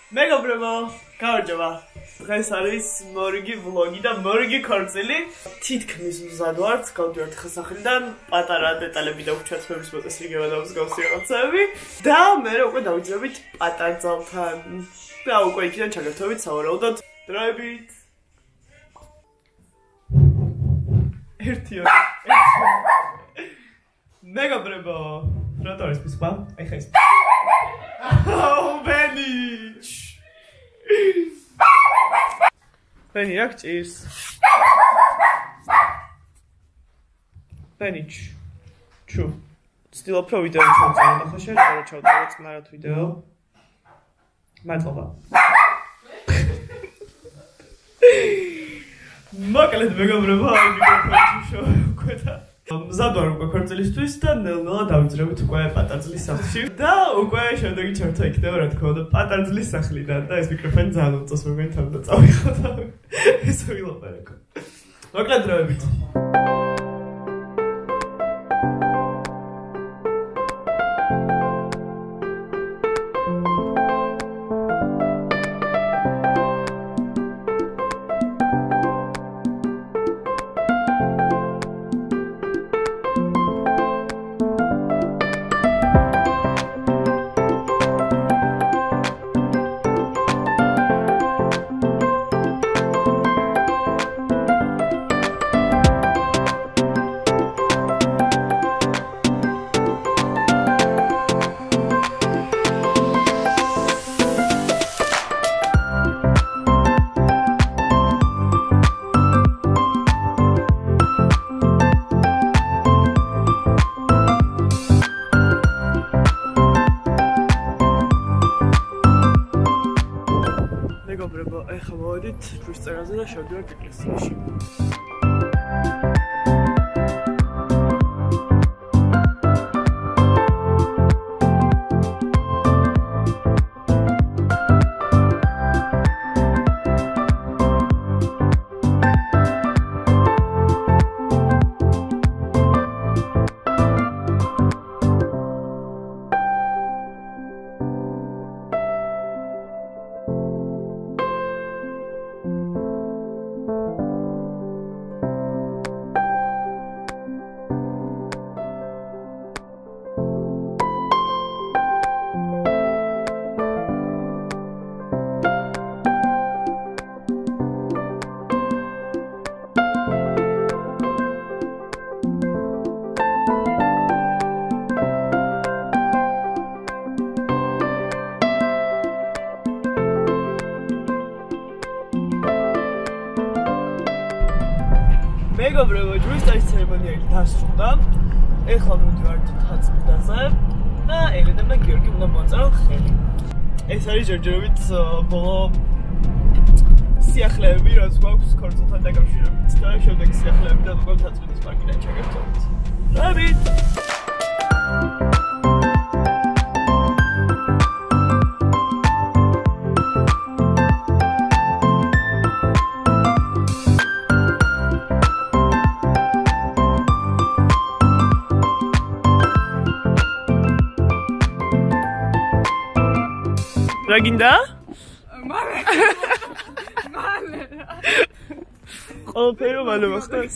მეგობრებო, გამარჯობა. დღეს არის მორიგი ვლოგი და მორიგი ქორწილი. თითქმის მზად ვართ, გავდივართ ხელსახლიდან, პატარა დეტალები დავუჩვენთ მეორის მოწესრიგება და მსგავსი რაღაცები და მე უკვე დავიძრებით პატარძალთან. და უკვე იქიდან ჩაგერთვებით სავარაუდოდ დროებით. ერთი მეგობრებო, რატო არის პისპა? აი ხა ის. Benny! Benny, jak ჭირს? Benny, ჩუ. ცდილობ რომ ვიდეო ჩავწერო და ხო შეიძლება რომ ჩავწერო წყნარად ვიდეო. მადლობა. მოკლედ მეგობრებო, აი მიკროფონი შევკვეთა და მზად ვარ უკვე ქორწილისთვის და ნელ-ნელა დავიძრებით უკვე პატარძლის სახლში და უკვე შემდეგი ჩართვა იქნება რა თქმა უნდა პატარძლის სახლიდან და ეს მიკროფონი ძალიან უწოს მომენტად და წავიღო და ეს ვილაპარაკო. მოკლედ დროებით. მეგობრებო, ეხლა მოვედით ჯვრის წერაზე და შევდივართ ეკლესიაში. მეგობრებო, ჯვრის ცერემონიალი დასრულდა. ეხლა მივდივართ თაცმიდაზე და ელენემ და გიორგი უნდა მოაწერონ ხელი. ეს არის ჯორჯირობით ბოლო სიახლეები, რაც გვაქვს ქორწილთან დაკავშირებით და შემდეგ სიახლეებიდან უკვე თაცმიდის პარკიდან ჩაგერთვით. დროებით! რა გინდა? მალე. ყველაფერი მალე მოხდეს.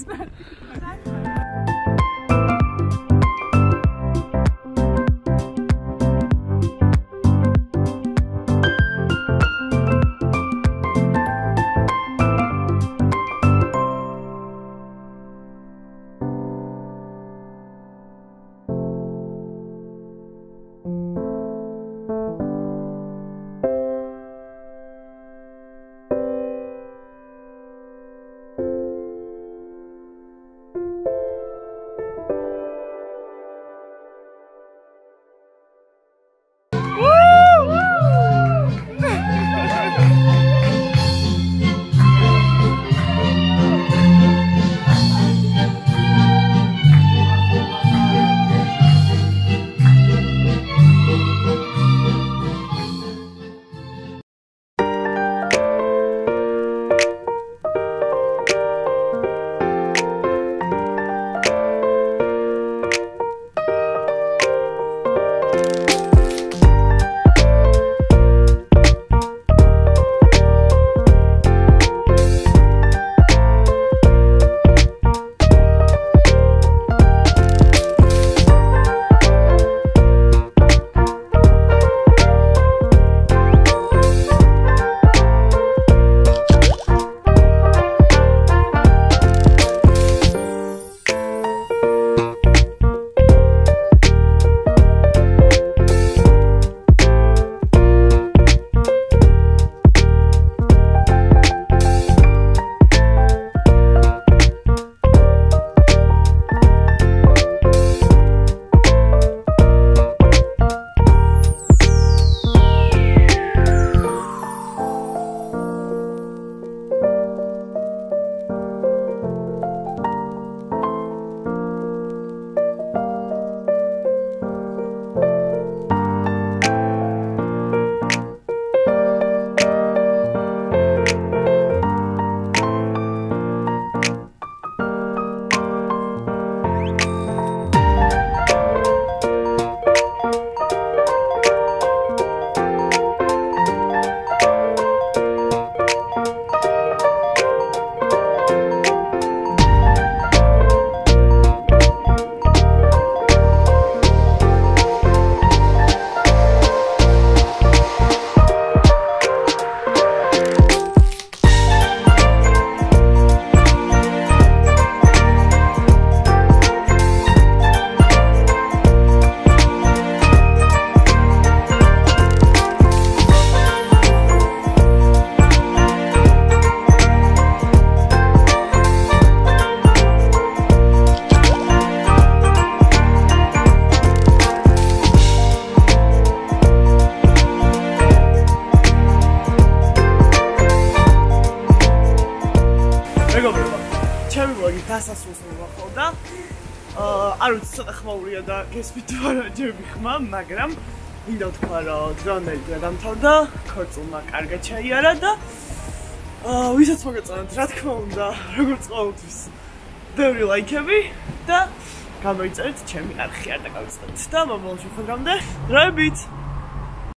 დასასრულს მოვახავდა. არ ვიცი, ცოტა ხმაურია და გესმით თუ არა ჯერ მიხმა, მაგრამ მინდა ვთქვა, რომ დღევანდელი დღე დამთავრდა, ქორწილმა კარგად ჩაიარა და ვისაც მოგეწონათ, რა თქმა უნდა, როგორც ყოველთვის, ბევრი ლაიქები და გამოიწერეთ ჩემი არხი არ დაგავიწყდეთ და მომავალ შეხვედრამდე დროებით